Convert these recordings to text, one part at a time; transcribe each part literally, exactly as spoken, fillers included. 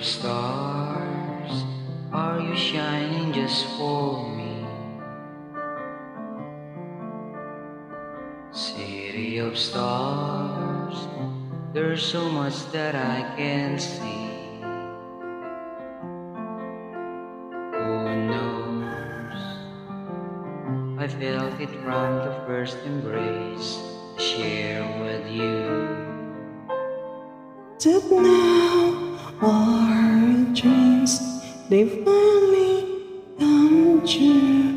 of stars, are you shining just for me? City of stars, there's so much that I can see. Who knows? I felt it from the first embrace to share with you. That now our dreams, they finally come true.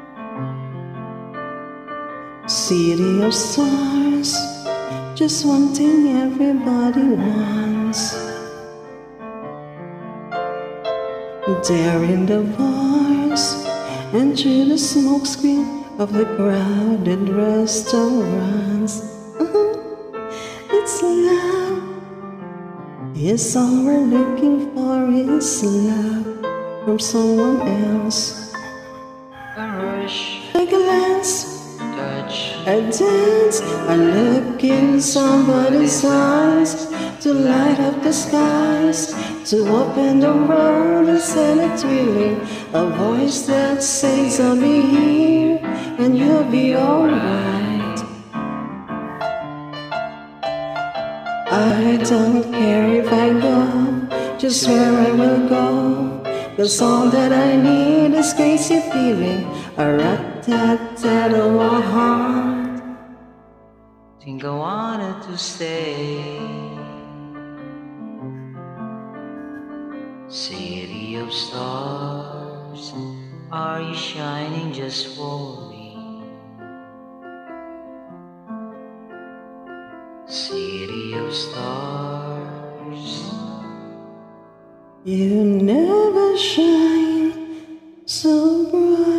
City of stars, just one thing everybody wants. There in the bars and through the smokescreen of the crowded restaurants. It's love. Yes, all we're looking for is love from someone else. A rush, A glance, touch, a dance, a look in somebody's eyes, to light up the skies, to open the world, and it's really a voice that says I'll be here and you'll be alright. I don't care if I go, just where I will go. Cause all that I need is crazy feeling, a rat-tat-tat on my heart. think I wanted to stay. City of stars, are you shining just for me? City of stars, You never shine so bright.